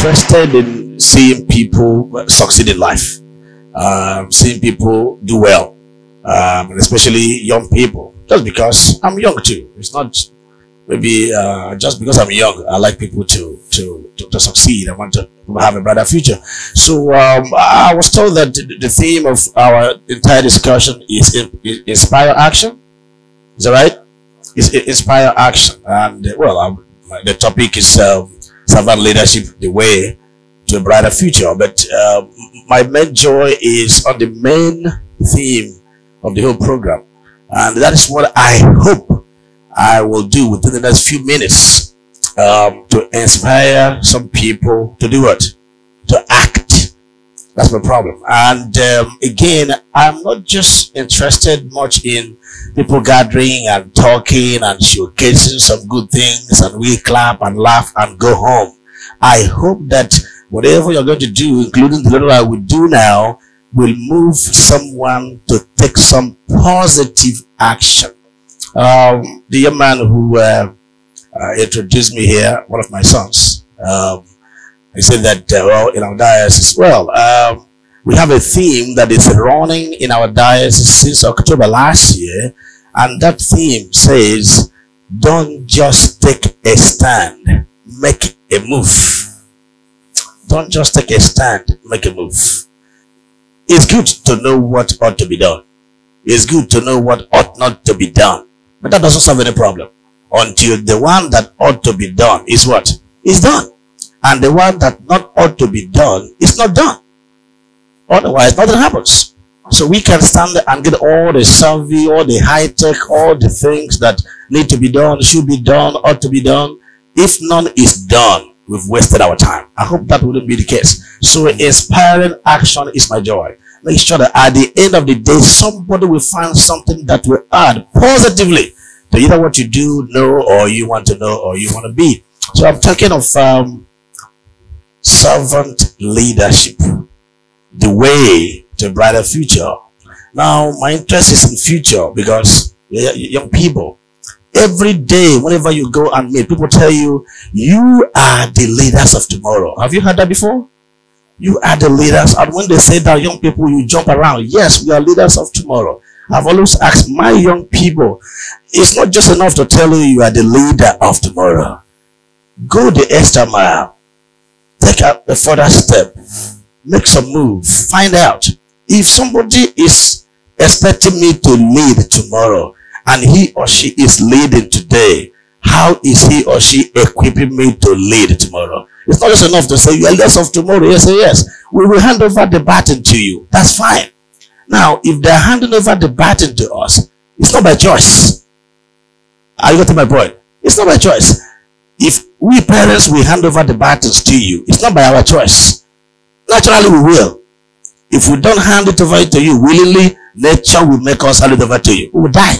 interested in seeing people succeed in life, seeing people do well, and especially young people. Just because I'm young too. It's not maybe just because I'm young. I like people to succeed. I want to have a brighter future. So I was told that the theme of our entire discussion is inspire action. Is that right? It's inspire action, and well, the topic is servant leadership, the way to a brighter future. But my main joy is on the main theme of the whole program, and that is what I hope I will do within the next few minutes, to inspire some people to do what? To act. That's my problem. And again, I'm not just interested much in people gathering and talking and showcasing some good things and we clap and laugh and go home. I hope that whatever you're going to do, including the little I will do now, will move someone to take some positive action. The young man who introduced me here, one of my sons, he said that, well, in our diocese, well, we have a theme that is running in our diocese since October last year, and that theme says, don't just take a stand, make a move. Don't just take a stand, make a move. It's good to know what ought to be done. It's good to know what ought not to be done. But that doesn't solve any problem until the one that ought to be done is what? Is done. And the one that not ought to be done is not done. Otherwise, nothing happens. So we can stand there and get all the survey, all the high tech, all the things that need to be done, should be done, ought to be done. If none is done, we've wasted our time. I hope that wouldn't be the case. So inspiring action is my joy. Make sure that at the end of the day, somebody will find something that will add positively to either what you do, know, or you want to know, or you want to be. So I'm talking of servant leadership, the way to a brighter future. Now, my interest is in future because young people, every day, whenever you go and meet, people tell you, you are the leaders of tomorrow. Have you heard that before? You are the leaders. And when they say that, young people, you jump around. Yes, we are leaders of tomorrow. I've always asked my young people, it's not just enough to tell you you are the leader of tomorrow. Go the extra mile. Take a further step. Make some move. Find out. If somebody is expecting me to lead tomorrow and he or she is leading today, how is he or she equipping me to lead tomorrow? It's not just enough to say, you are leaders of tomorrow. Yes, say yes. We will hand over the baton to you. That's fine. Now, if they're handing over the baton to us, it's not by choice. Are you getting my point? It's not by choice. If we parents will hand over the batons to you, it's not by our choice. Naturally, we will. If we don't hand it over to you willingly, nature will make us hand it over to you. We will die.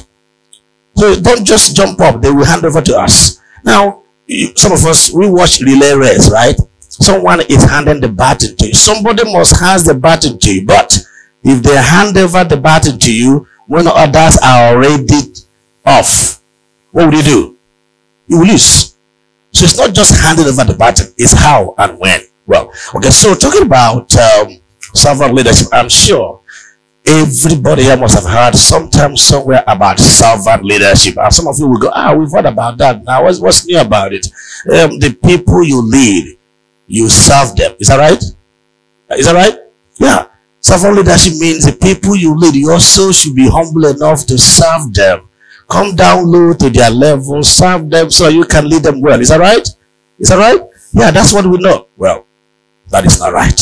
So don't just jump up. They will hand over to us. Now, some of us, we watch relay race, right? Someone is handing the baton to you. Somebody must hand the baton to you. But if they hand over the baton to you when others are already off, what will you do? You will lose. So it's not just handing over the baton, it's how and when. Well, okay, so talking about servant leadership, I'm sure everybody here must have heard sometime somewhere about servant leadership. And some of you will go, we've heard about that. Now, what's new about it? The people you lead, you serve them. Is that right? Is that right? Yeah. Servant leadership means the people you lead, you also should be humble enough to serve them. Come down low to their level, serve them so you can lead them well. Is that right? Is that right? Yeah, that's what we know. Well, that is not right.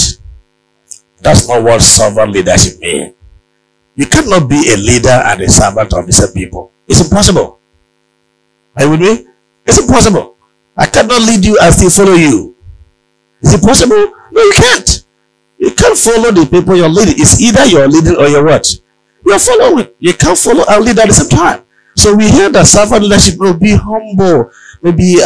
That's not what servant leadership means. You cannot be a leader and a servant of the same people. It's impossible. Are you with me? It's impossible. I cannot lead you and still follow you. Is it possible? No, you can't. You can't follow the people you're leading. It's either you're leading or you're what? You're following. You can't follow and lead at the same time. So we hear that servant leadership will be humble. Maybe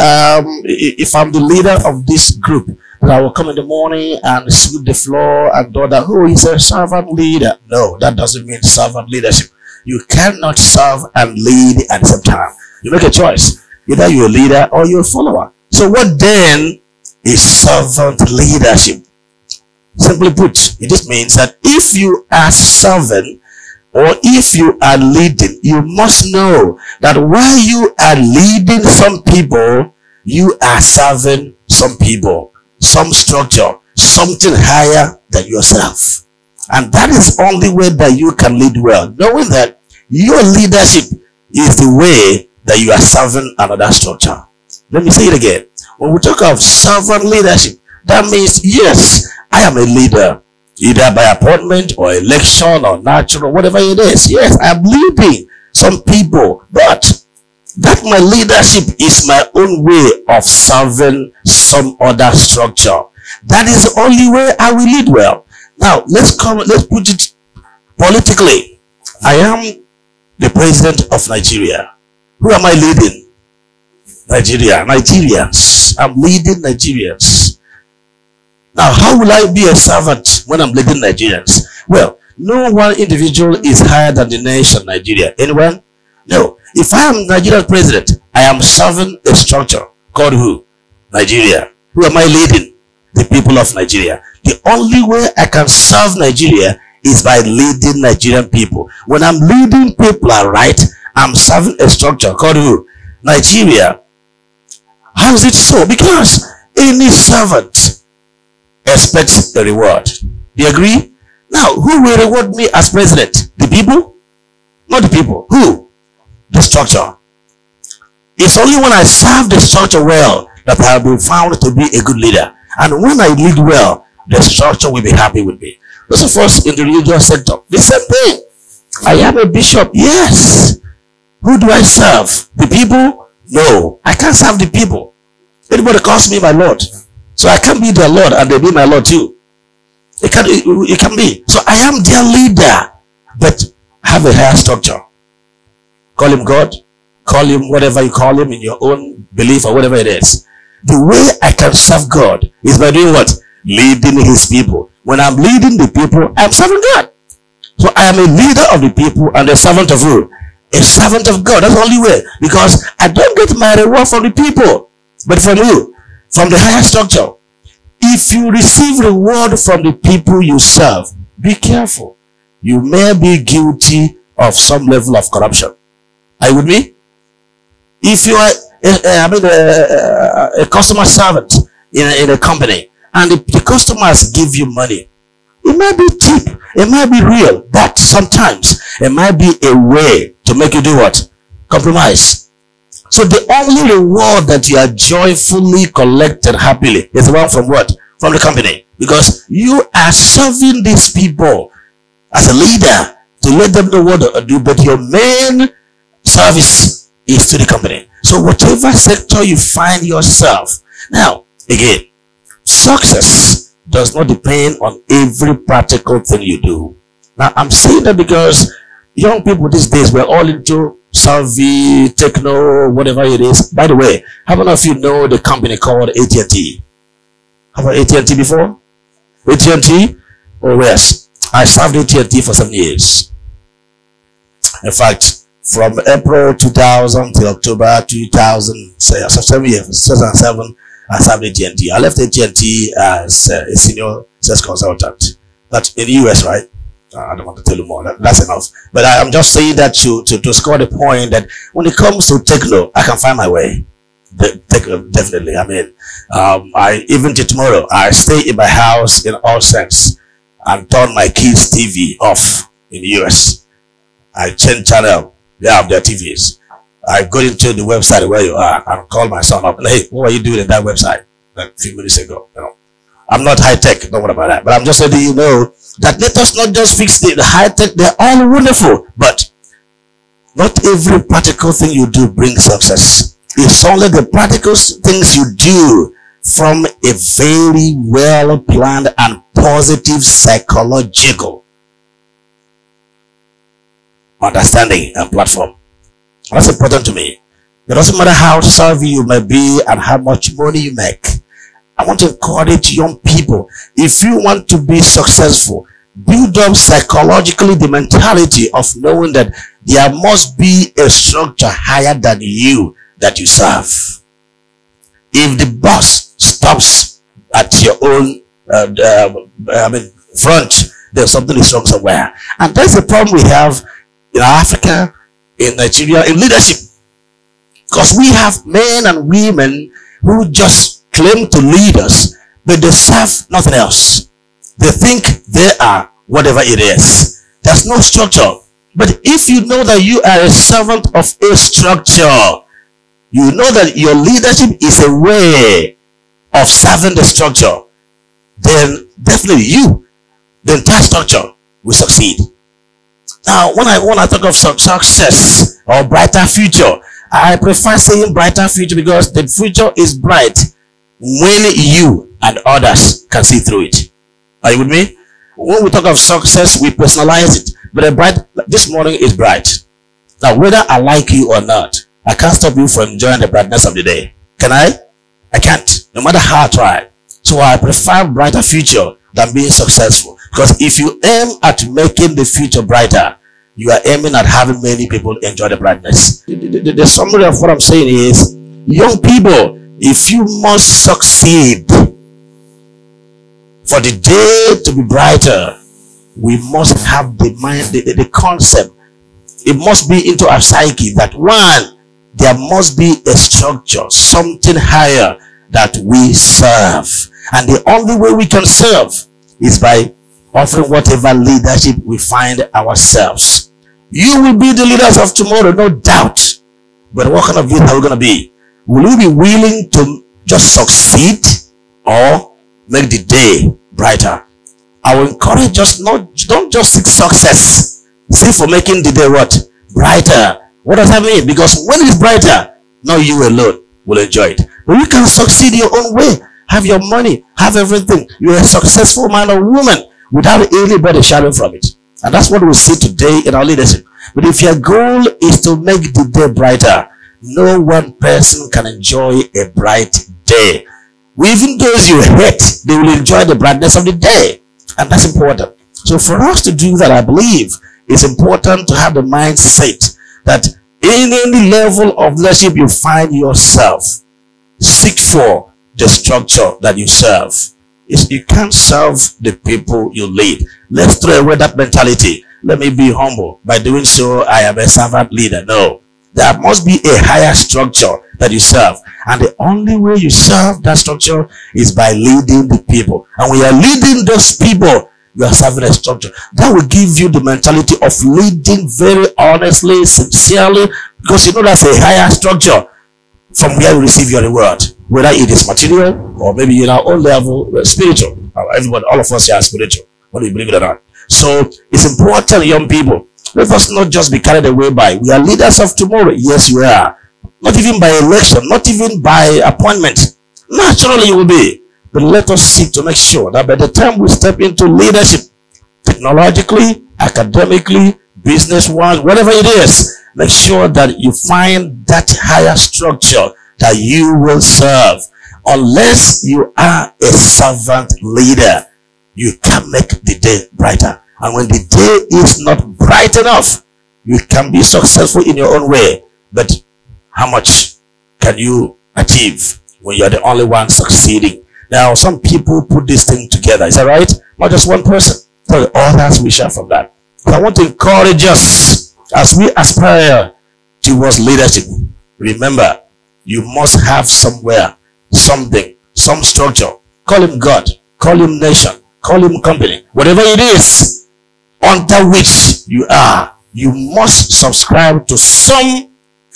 if I'm the leader of this group, that I will come in the morning and sweep the floor and do that. Oh, he's a servant leader. No, that doesn't mean servant leadership. You cannot serve and lead at the same time. You make a choice. Either you're a leader or you're a follower. So what then is servant leadership. Simply put, it just means that if you are serving or if you are leading, you must know that while you are leading some people, you are serving some people, some structure, something higher than yourself. And that is the only way that you can lead well, knowing that your leadership is the way that you are serving another structure. Let me say it again. When we talk of servant leadership, that means, yes, I am a leader, either by appointment or election or natural, whatever it is. Yes, I am leading some people, but that my leadership is my own way of serving some other structure. That is the only way I will lead well. Now, let's put it politically. I am the president of Nigeria. Who am I leading? Nigeria. Nigerians. I'm leading Nigerians. Now, how will I be a servant when I'm leading Nigerians? Well, no one individual is higher than the nation Nigeria. Anyone? No. If I am Nigeria's president, I am serving a structure called who? Nigeria. Who am I leading? The people of Nigeria. The only way I can serve Nigeria is by leading Nigerian people. When I'm leading people right, I'm serving a structure called who? Nigeria. How is it so? Because any servant expects a reward. Do you agree? Now, who will reward me as president? The people? Not the people. Who? The structure. It's only when I serve the structure well that I'll be found to be a good leader. And when I lead well, the structure will be happy with me. Those of us in the religious sector, the same thing. I am a bishop. Yes. Who do I serve? The people? No. I can't serve the people. Anybody calls me my Lord. So I can't be their Lord and they be my Lord too. It can be. So I am their leader, but have a higher structure. Call him God. Call him whatever you call him in your own belief or whatever it is. The way I can serve God is by doing what? Leading his people. When I'm leading the people, I'm serving God. So I am a leader of the people and a servant of who? A servant of God. That's the only way. Because I don't get my reward from the people, but from who? From the higher structure. If you receive reward from the people you serve, be careful. You may be guilty of some level of corruption. Are you with me? If you are a customer servant in a company and the customers give you money, it might be cheap, it might be real, but sometimes it might be a way to make you do what? Compromise. So the only reward that you are joyfully collected happily is the one from what? From the company. Because you are serving these people as a leader to let them know what to do, but your main service is to the company. So whatever sector you find yourself. Now, again, success does not depend on every practical thing you do. Now, I'm saying that because young people these days, we're all into survey, techno, whatever it is. By the way, how many of you know the company called AT&T? Have you heard AT&T before? AT&T? Oh yes. I served AT&T for 7 years. In fact, from April 2000 till October 2000, so 7 years, 2007, I served AT&T. I left AT&T as a senior sales consultant. That's in the US, right? I don't want to tell you more. That's enough. But I'm just saying that to score the point that when it comes to techno, I can find my way. Definitely. I mean, even till tomorrow, I stay in my house in all sense and turn my kids' TV off in the US. I change channel. They have their TVs. I go into the website where you are and call my son up. Hey, what are you doing in that website? Like a few minutes ago. You know, I'm not high tech. Don't worry about that. But I'm just letting you know that let us not just fix the high tech. They're all wonderful, but not every practical thing you do brings success. It's only the practical things you do from a very well planned and positive psychological understanding and platform. That's important to me. It doesn't matter how savvy you may be and how much money you make. I want to encourage young people. If you want to be successful, build up psychologically the mentality of knowing that there must be a structure higher than you that you serve. If the boss stops at your own front, there's something is wrong somewhere. And that's the problem we have in Africa, in Nigeria, in leadership. Because we have men and women who just claim to lead us, but they serve nothing else. They think they are whatever it is. There's no structure. But if you know that you are a servant of a structure, you know that your leadership is a way of serving the structure, then definitely you, the entire structure, will succeed. Now, when I talk of success or brighter future, I prefer saying brighter future because the future is bright when you and others can see through it. Are you with me? When we talk of success, we personalize it. But this morning is bright. Now, whether I like you or not, I can't stop you from enjoying the brightness of the day. Can I? I can't, no matter how I try. So I prefer brighter future than being successful. Because if you aim at making the future brighter, you are aiming at having many people enjoy the brightness. The summary of what I'm saying is, young people, if you must succeed for the day to be brighter, we must have the mind, the concept. It must be into our psyche that one, there must be a structure, something higher that we serve. And the only way we can serve is by offering whatever leadership we find ourselves. You will be the leaders of tomorrow, no doubt. But what kind of leader are we going to be? Will you be willing to just succeed or make the day brighter? I will encourage us, don't just seek success. Seek for making the day what? Brighter. What does that mean? Because when it's brighter, not you alone will enjoy it. But you can succeed your own way. Have your money, have everything. You're a successful man or woman without anybody sharing from it. And that's what we see today in our leadership. But if your goal is to make the day brighter, no one person can enjoy a bright day. Even those you hate, they will enjoy the brightness of the day. And that's important. So for us to do that, I believe it's important to have the mindset that in any level of leadership you find yourself, seek for the structure that you serve. You can't serve the people you lead. Let's throw away that mentality. Let me be humble. By doing so, I am a servant leader. No. There must be a higher structure that you serve. And the only way you serve that structure is by leading the people. And when you are leading those people, you are serving a structure. That will give you the mentality of leading very honestly, sincerely, because you know that's a higher structure from where you receive your reward. Whether it is material or maybe in our own level, spiritual. Everybody, all of us here are spiritual, whether you believe it or not. So it's important, young people, let us not just be carried away by, we are leaders of tomorrow. Yes, we are. Not even by election, not even by appointment. Naturally you will be. But let us seek to make sure that by the time we step into leadership, technologically, academically, business-wise, whatever it is, make sure that you find that higher structure that you will serve. Unless you are a servant leader, you can make the day brighter. And when the day is not bright enough, you can be successful in your own way. But how much can you achieve when you're the only one succeeding? Now, some people put this thing together. Is that right? Not just one person. So others will share from that. So I want to encourage us as we aspire towards leadership. Remember, you must have somewhere, something, some structure. Call him God. Call him nation. Call him company. Whatever it is under which you are, you must subscribe to some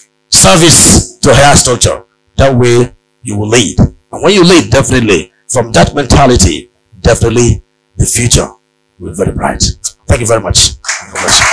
service to higher structure. That way you will lead. And when you lead, definitely, from that mentality, definitely the future will be very bright. Thank you very much. God bless you.